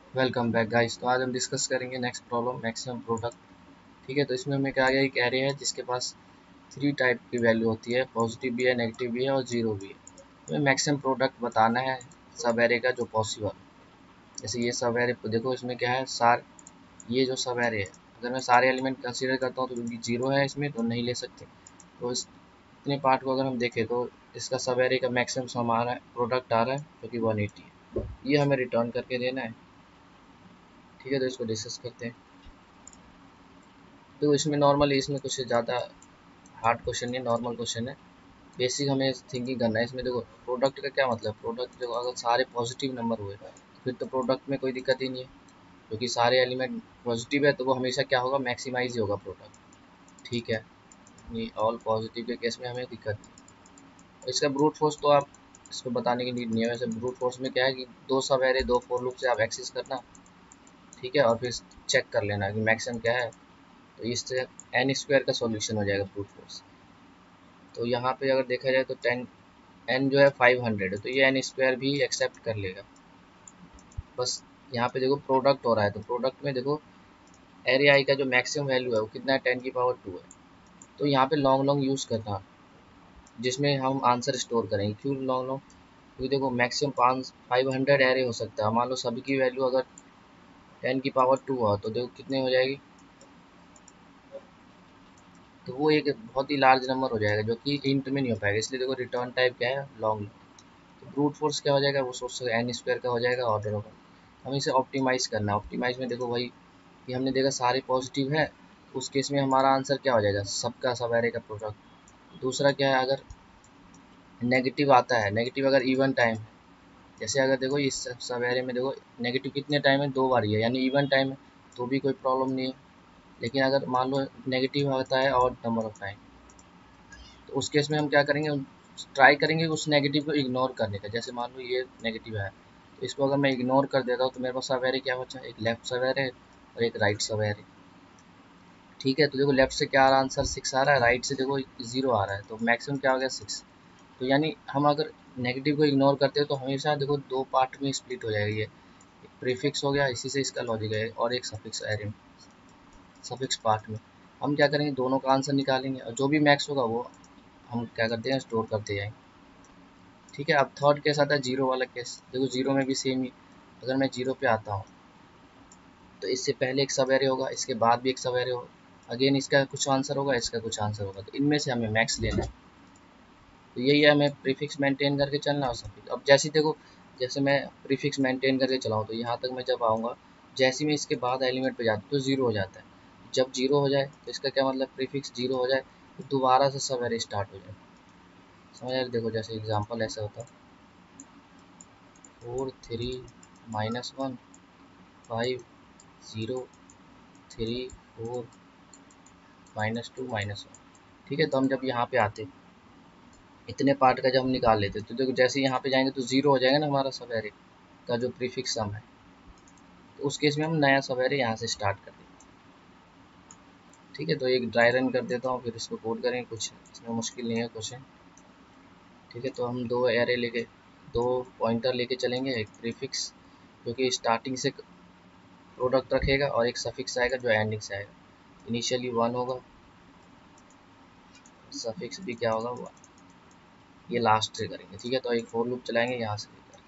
Welcome back guys. तो आज हम डिस्कस करेंगे नेक्स्ट प्रॉब्लम मैक्सिमम प्रोडक्ट। ठीक है, तो इसमें हमें क्या आ गया, एक एरे है जिसके पास थ्री टाइप की वैल्यू होती है, पॉजिटिव भी है, नेगेटिव भी है और जीरो भी है। हमें मैक्सिमम प्रोडक्ट बताना है सब एरे का जो पॉसिबल। जैसे ये सब एरे देखो, इसमें क्या है, ये जो सब एरे है, अगर मैं सारे एलिमेंट कंसीडर करता हूँ तो क्योंकि जीरो है इसमें तो नहीं ले सकते। तो इस इतने पार्ट को अगर हम देखें तो इसका सब एरे का मैक्सिमम हमारा प्रोडक्ट आ रहा है जो कि 180 है। ये हमें रिटर्न करके देना है। ठीक है, तो इसको डिस्कस करते हैं। तो इसमें नॉर्मली इसमें कुछ ज़्यादा हार्ड क्वेश्चन नहीं, नॉर्मल क्वेश्चन है। बेसिक हमें थिंकिंग करना है इसमें। देखो प्रोडक्ट का क्या मतलब, प्रोडक्ट देखो अगर सारे पॉजिटिव नंबर हुए तो फिर तो प्रोडक्ट में कोई दिक्कत ही नहीं है, क्योंकि सारे एलिमेंट पॉजिटिव है तो वो हमेशा क्या होगा, मैक्सिमाइज ही होगा प्रोडक्ट। ठीक है, ये ऑल पॉजिटिव के केस में हमें दिक्कत नहीं। इसका ब्रूट फोर्स तो आप इसको बताने की नीड नहीं है। वैसे ब्रूट फोर्स में क्या है कि दो सब एरे दो फोर लूप से आप एक्सेस करना। ठीक है, और फिर चेक कर लेना कि मैक्सिमम क्या है। तो इससे एन स्क्वायर का सॉल्यूशन हो जाएगा ब्रूट फोर्स। तो यहाँ पे अगर देखा जाए तो 10 एन जो है 500 है, तो ये एन स्क्वायर भी एक्सेप्ट कर लेगा। बस यहाँ पे देखो प्रोडक्ट हो रहा है, तो प्रोडक्ट में देखो एरे आई का जो मैक्सिमम वैल्यू है वो कितना है, 10 की पावर 2 है। तो यहाँ पे लॉन्ग लॉन्ग यूज़ करना, जिसमें हम आंसर स्टोर करेंगे। क्यों लॉन्ग लॉन्ग, क्योंकि देखो मैक्सिमम 500 एरे हो सकता है। मान लो सभी की वैल्यू अगर 10 की पावर 2 हो तो देखो कितने हो जाएगी, तो वो एक बहुत ही लार्ज नंबर हो जाएगा जो कि इंट में नहीं हो पाएगा। इसलिए देखो रिटर्न टाइप क्या है, लॉन्ग। तो ब्रूट फोर्स क्या हो जाएगा, वो सोर्स एन स्क्वायर का हो जाएगा ऑर्डर होगा। हमें इसे ऑप्टिमाइज करना है। ऑप्टिमाइज में देखो वही कि हमने देखा सारे पॉजिटिव है, तो उस केस में हमारा आंसर क्या हो जाएगा, सबका सब एरे का प्रोडक्ट। दूसरा क्या है, अगर नेगेटिव आता है, नेगेटिव अगर इवन टाइम है, जैसे अगर देखो इस सब एरे में देखो नेगेटिव कितने टाइम है, दो बार ही है, यानी इवन टाइम है तो भी कोई प्रॉब्लम नहीं है। लेकिन अगर मान लो नेगेटिव आता है और नंबर ऑफ टाइम, तो उस केस में हम क्या करेंगे, ट्राई करेंगे उस नेगेटिव को इग्नोर करने का। जैसे मान लो ये नेगेटिव है, तो इसको अगर मैं इग्नोर कर देता हूँ तो मेरे पास सब एरे क्या बचा, एक लेफ्ट सब एरे और एक राइट सब एरे। ठीक है, तो देखो लेफ्ट से क्या आ रहा है, आंसर 6 आ रहा है, राइट से देखो 0 आ रहा है, तो मैक्सिमम क्या हो गया, 6। तो यानी हम अगर नेगेटिव को इग्नोर करते हैं तो हमेशा देखो दो पार्ट में स्प्लिट हो जाएगी। ये प्रीफिक्स हो गया, इसी से इसका लॉजिक है, और एक सफिक्स एरे में, सफिक्स पार्ट में हम क्या करेंगे, दोनों का आंसर निकालेंगे और जो भी मैक्स होगा वो हम क्या करते हैं, स्टोर करते जाएंगे। ठीक है, अब थर्ड केस आता है जीरो वाला केस। देखो जीरो में भी सेम ही, अगर मैं जीरो पे आता हूँ तो इससे पहले एक सब एरे होगा, इसके बाद भी एक सब एरे होगा, अगेन इसका कुछ आंसर होगा, इसका कुछ आंसर होगा, तो इनमें से हमें मैक्स लेना है। तो यही है, हमें प्रीफिक्स मेंटेन करके चलना और सफिक्स। अब जैसे देखो, जैसे मैं प्रीफिक्स मेंटेन करके चलाऊँ तो यहाँ तक मैं जब आऊँगा, जैसे मैं इसके बाद एलिमेंट पे जाता हूँ तो जीरो हो जाता है। जब जीरो हो जाए तो इसका क्या मतलब, प्रीफिक्स जीरो हो जाए तो दोबारा से सब एरे स्टार्ट हो जाए। समझ आए, देखो जैसे एग्जाम्पल ऐसा होता है, 4 3 -1 5 0 3 4 -2 -1। ठीक है, तो हम जब यहाँ पे आते, इतने पार्ट का जब हम निकाल लेते तो देखो जैसे यहाँ पे जाएंगे तो जीरो हो जाएगा ना हमारा सब एरे का जो प्रीफिक्स सम है। तो उस केस में हम नया सब एरे यहाँ से स्टार्ट कर देंगे। ठीक है, तो एक ड्राई रन कर देता हूँ, फिर इसको कोड करेंगे, कुछ इसमें मुश्किल नहीं है क्वेश्चन। ठीक है, तो हम दो एरे लेके, दो पॉइंटर लेके चलेंगे, एक प्रीफिक्स जो कि स्टार्टिंग से प्रोडक्ट रखेगा और एक सफिक्स आएगा जो एंडिंग से आएगा। इनिशियली 1 होगा, सफिक्स भी क्या होगा 1, ये लास्ट से करेंगे। ठीक है, तो एक फोर लूप चलाएंगे यहाँ से लेकर।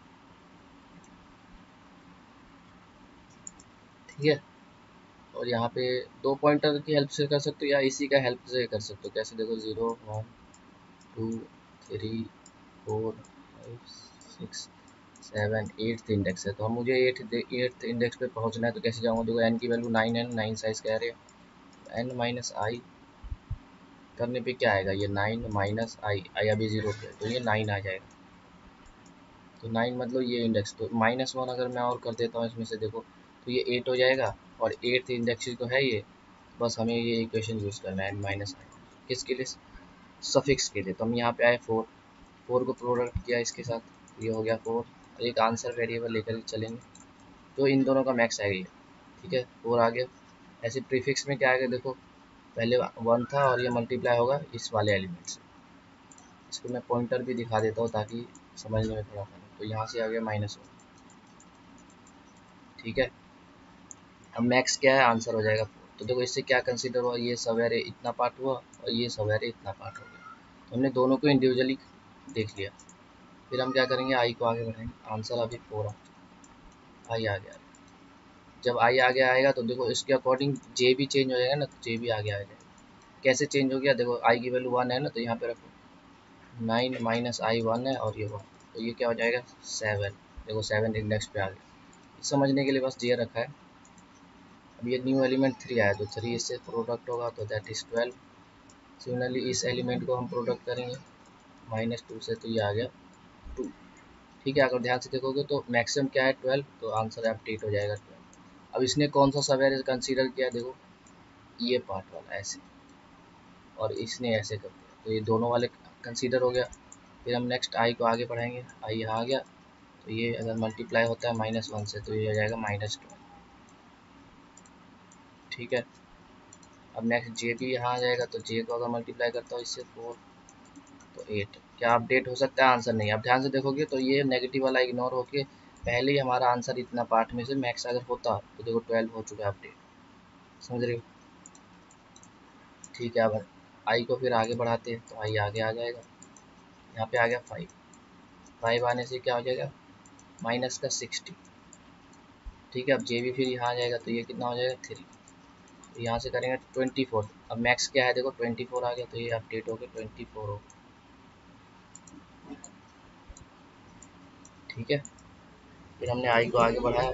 ठीक है, और यहाँ पे दो पॉइंटर की हेल्प से कर सकते हो या इसी का हेल्प से कर सकते हो। कैसे देखो, 0 1 2 3 4 5 6 7 8th इंडेक्स है, तो हम मुझे 8th इंडेक्स पे पहुँचना है, तो कैसे जाऊँगा। देखो एन की वैल्यू 9 है, 9 साइज कह रहे हैं, एन माइनस आई करने पे क्या आएगा, ये 9 माइनस आई, आई अभी 0 पे, तो ये 9 आ जाएगा। तो 9 मतलब ये इंडेक्स, तो -1 अगर मैं और कर देता हूँ इसमें से देखो, तो ये 8 हो जाएगा, और 8th इंडेक्स तो है ये। बस हमें ये इक्वेशन यूज़ करना है, माइनस आई किसके लिए, सफिक्स के लिए। तो हम यहाँ पे आए 4, 4 को प्रोडक्ट किया इसके साथ, ये हो गया 4, एक आंसर वेरिएबल लेकर चलेंगे तो इन दोनों का मैक्स आएगा ये। ठीक है, 4 आ गया। ऐसे प्रीफिक्स में क्या आएगा, देखो पहले 1 था और ये मल्टीप्लाई होगा इस वाले एलिमेंट से। इसको मैं पॉइंटर भी दिखा देता हूँ ताकि समझने में थोड़ा सा, तो यहाँ से आ गया -1। ठीक है। अब मैक्स क्या है, आंसर हो जाएगा 4। तो देखो इससे क्या कंसीडर हुआ, ये सब एरे इतना पार्ट हुआ और ये सब एरे इतना पार्ट हो गया। तो हमने दोनों को इंडिविजुअली देख लिया। फिर हम क्या करेंगे, आई को आगे बढ़ाएंगे। आंसर अभी 4 आई आ गया। जब आई आगे आएगा तो देखो इसके अकॉर्डिंग जे भी चेंज हो जाएगा ना, तो जे भी आगे आ जाएगा। कैसे चेंज हो गया, देखो आई की वैल्यू 1 है ना, तो यहाँ पे रखो 9 माइनस आई 1 है और ये 1, तो ये क्या हो जाएगा 7। देखो 7 इंडेक्स पे आ गया। समझने के लिए बस ये रखा है। अब ये न्यू एलिमेंट 3 आया तो 3 इससे प्रोडक्ट होगा तो दैट इज़ 12। सिमिलरली इस एलिमेंट को हम प्रोडक्ट करेंगे -2 से, तो ये आ गया 2। ठीक है, अगर ध्यान से देखोगे तो मैक्सिमम क्या है 12, तो आंसर अपडेट हो जाएगा 12। अब इसने कौन सा सब एरे कंसीडर किया, देखो ये पार्ट वाला ऐसे, और इसने ऐसे कर दिया, तो ये दोनों वाले कंसीडर हो गया। फिर हम नेक्स्ट आई को आगे बढ़ाएंगे। आई यहाँ आ गया, तो ये अगर मल्टीप्लाई होता है -1 से, तो ये हो जाएगा -12। ठीक है। अब नेक्स्ट जे भी यहाँ आ जाएगा, तो जे को अगर मल्टीप्लाई करता हूँ इससे 4, तो 8। क्या अपडेट हो सकता है, आंसर नहीं। अब ध्यान से देखोगे तो ये नेगेटिव वाला इग्नोर होके पहले ही हमारा आंसर इतना पार्ट में से मैक्स अगर होता तो देखो 12 हो चुका है अपडेट। समझ रहे हो? ठीक है। अब आई को फिर आगे बढ़ाते हैं, तो आई आगे आ जाएगा। यहाँ पे आ गया 5। 5 आने से क्या हो जाएगा, माइनस का 60। ठीक है। अब जे भी फिर यहाँ आ जाएगा, तो ये कितना हो जाएगा 3। तो यहाँ से करेंगे 24। अब मैक्स क्या है, देखो 24 आ गया, तो ये अपडेट हो गया 24 हो। ठीक है। फिर हमने आई को आगे बढ़ाया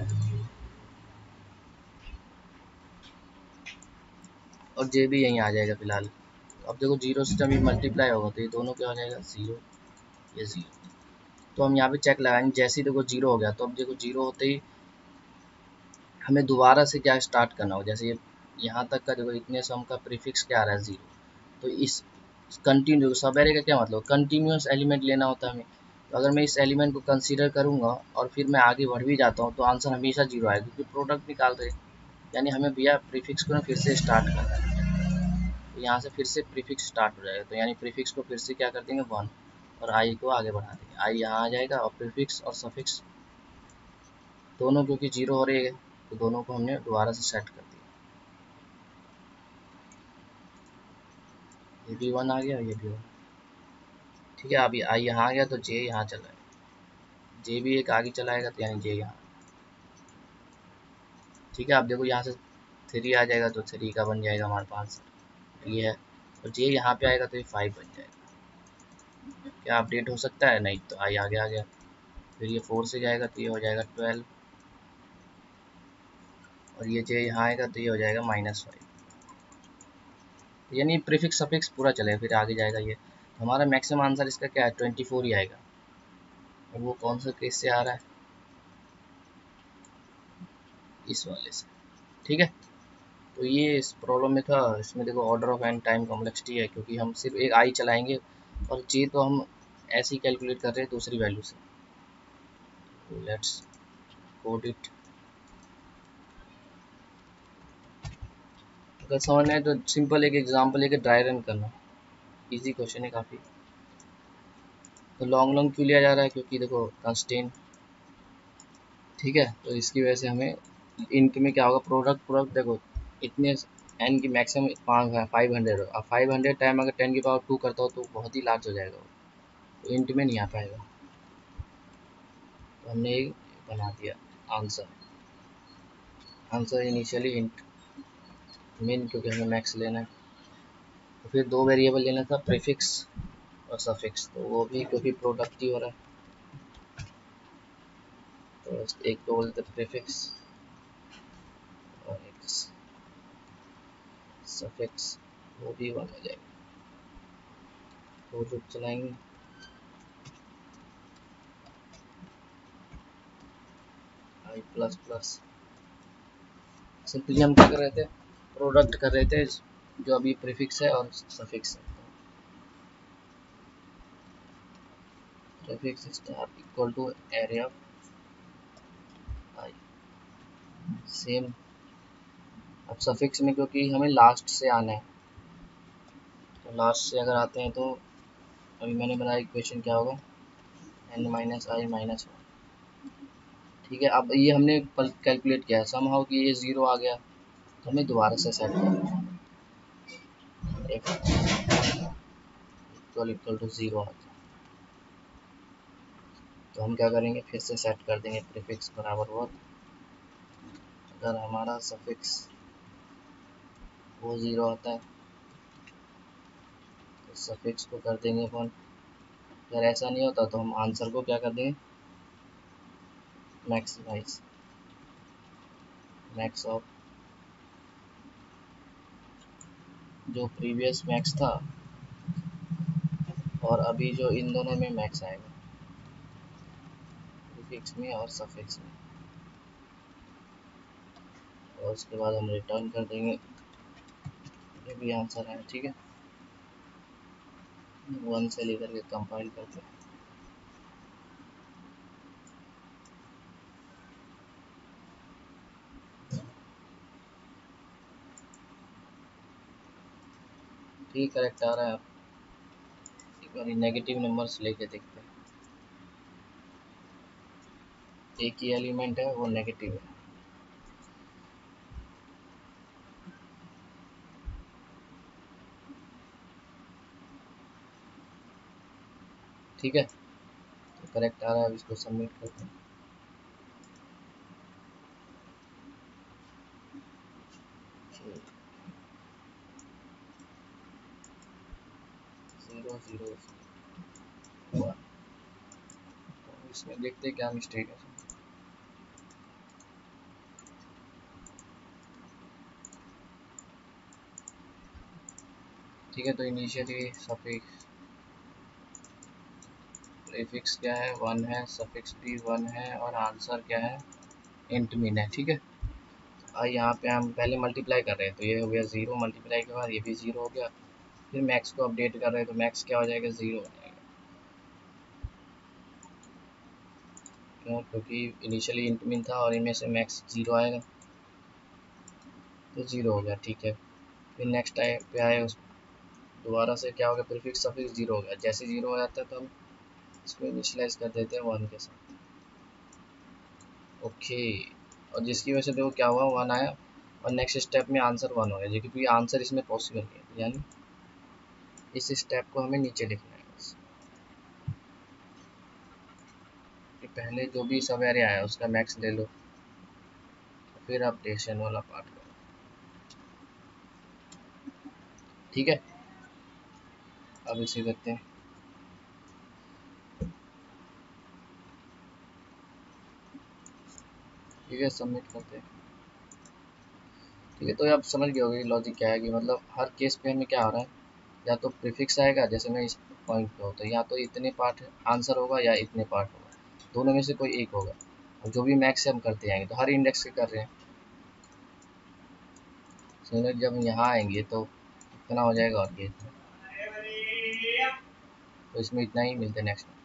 और जे भी यहीं आ जाएगा फिलहाल। अब देखो जीरो से जब ये मल्टीप्लाई होगा तो ये दोनों क्या हो जाएगा 0, ये 0। तो हम यहाँ पे चेक लगाएंगे, जैसे ही देखो 0 हो गया, तो अब देखो 0 होते ही हमें दोबारा से क्या स्टार्ट करना होगा। जैसे ये यहाँ तक का देखो इतने सम का प्रीफिक्स क्या आ रहा है 0, तो इस कंटिन्यू सब एरे का क्या मतलब, कंटिन्यूस एलिमेंट लेना होता है हमें। तो अगर मैं इस एलिमेंट को कंसीडर करूँगा और फिर मैं आगे बढ़ भी जाता हूँ, तो आंसर हमेशा 0 आएगा, क्योंकि प्रोडक्ट निकाल रहे हैं। यानी हमें भैया प्रीफिक्स को ना फिर से स्टार्ट करना है। तो यहाँ से फिर से प्रीफिक्स स्टार्ट हो जाएगा, तो यानी प्रीफिक्स को फिर से क्या कर देंगे 1, और आई को आगे बढ़ा देंगे। आई यहाँ आ जाएगा और प्रीफिक्स और सफिक्स दोनों क्योंकि 0 हो रहे हैं, तो दोनों को हमने दोबारा से सेट कर दिया। ये भी 1 आ गया, ये भी 1। ठीक है। अभी आई यहाँ आ गया, तो जे यहाँ चला जाएगा। जे भी एक आगे चलाएगा, तो यानी जे यहाँ। ठीक है। आप देखो यहाँ से 3 आ जाएगा, तो 3 का बन जाएगा हमारे पास ये है, और जे यहाँ पे आएगा तो ये 5 बन जाएगा। क्या अपडेट हो सकता है, नहीं। तो आई आगे आ गया। फिर ये 4 से जाएगा, तो ये हो जाएगा 12, और ये जे यहाँ आएगा, तो ये हो जाएगा -5। यानी प्रीफिक्स सफिक्स पूरा चलेगा, फिर आगे जाएगा ये। तो हमारा मैक्सिमम आंसर इसका क्या है 24 ही आएगा। और वो कौन सा केस से आ रहा है, इस वाले से। ठीक है। तो ये इस प्रॉब्लम में था। इसमें देखो order of n time complexity है, क्योंकि हम सिर्फ एक आई चलाएंगे और जे तो हम ऐसे ही कैलकुलेट कर रहे हैं दूसरी वैल्यू से। Let's code it. अगर समझना है तो सिंपल एक एग्जांपल लेके ड्राई रन करना, इजी क्वेश्चन है काफ़ी। तो लॉन्ग लॉन्ग क्यों लिया जा रहा है, क्योंकि देखो कंस्टेंट। ठीक है। तो इसकी वजह से हमें इंक में क्या होगा, प्रोडक्ट देखो इतने एन की मैक्सिमम 500 हो। अब 500 टाइम अगर 10⁻2 करता हो तो बहुत ही लार्ज हो जाएगा वो, तो इंट में नहीं आ पाएगा। तो हमने एक बना दिया answer. Answer initially int min, क्योंकि हमें मैक्स लेना है। तो फिर दो वेरिएबल लेना था, प्रीफिक्स और सफिक्स, तो वो भी क्योंकि प्रोडक्ट ही हो रहा है, तो एक तो बोलते प्रीफिक्स और एक सफिक्स, वो भी 1 हो जाएगा। तो लूप चलाएंगे। आई प्लस प्लस, सिंपली हम क्या कर रहे थे, प्रोडक्ट कर रहे थे जो अभी प्रीफिक्स है और सफिक्स है। Prefix star equal to array of i, same. अब सफिक्स में क्योंकि हमें लास्ट से आना है, तो लास्ट से अगर आते हैं तो अभी मैंने बनाया इक्वेशन क्या होगा, n - i - 1। ठीक है, अब ये हमने कैलकुलेट किया सम हाउ कि ये 0 आ गया, तो हमें दोबारा से सेट करना है इक्वल टू 0 आ गया। तो हम क्या करेंगे, फिर से सेट कर देंगे प्रीफिक्स बराबर वर्ड। अगर हमारा सफिक्स वो 0 आता है तो सफिक्स को कर देंगे 1। अगर ऐसा नहीं होता तो हम आंसर को क्या कर देंगे, मैक्सिमाइज मैक्स ऑफ जो प्रीवियस मैक्स था और अभी जो इन दोनों में मैक्स आएगा, प्रीफिक्स में और सफिक्स में। और उसके बाद हम रिटर्न कर देंगे, ये भी आंसर है। ठीक है, 1 से लेकर के कंपाइल करते हैं। ठीक करेक्ट आ रहा है। एक बार नेगेटिव नंबर्स लेके देखते हैं। एक ही एलिमेंट है वो नेगेटिव है। ठीक है, तो करेक्ट आ रहा है। अब इसको सबमिट करते हैं। जीरो जीरो हुआ, तो इसमें देखते हैं क्या मिस्टेक है। ठीक है, तो इनिशियली सफिक्स प्रीफिक्स क्या है 1 है, सफिक्स भी 1 है और आंसर क्या है इंट मीन है। ठीक है, और यहाँ पे हम पहले मल्टीप्लाई कर रहे हैं तो ये हो गया 0, मल्टीप्लाई के बाद ये भी 0 हो गया। फिर मैक्स को अपडेट कर रहे हैं तो मैक्स क्या हो जाएगा, 0 हो जाएगा। क्यों, क्योंकि इनिशियली इंट मीन था और इनमें से मैक्स 0 आएगा तो 0 हो गया। ठीक है, फिर नेक्स्ट टाइम पे आए उस दोबारा से क्या हो गया, प्रीफिक्स सफिक्स 0 हो गया। जैसे 0 हो जाता है तो हम इसको इनिशियलाइज कर देते हैं 1 के साथ। ओके, और जिसकी वजह से देखो क्या हुआ, 1 आया और नेक्स्ट स्टेप में आंसर 1 हो गया, क्योंकि आंसर इसमें पॉसिबल नहीं है। यानी इस स्टेप को हमें नीचे लिखना है बस। कि पहले जो भी सब एरे आया उसका मैक्स ले लो, फिर आप डेशन वाला पार्ट करो। ठीक है, अब इसे करते हैं। ठीक है, सबमिट करते हैं। ठीक है, तो आप समझ गए होगे लॉजिक क्या है, कि मतलब हर केस पे हमें क्या आ रहा है, या तो प्रीफिक्स आएगा, जैसे मैं इस पॉइंट पे हूँ तो या तो इतने पार्ट आंसर होगा या इतने पार्ट होगा, दोनों में से कोई एक होगा। और जो भी मैक्स से हम करते आएंगे तो हर इंडेक्स से कर रहे हैं, समझ जब यहाँ आएंगे तो इतना हो जाएगा और ये इतना। तो इसमें इतना ही, मिलते हैं नेक्स्ट में।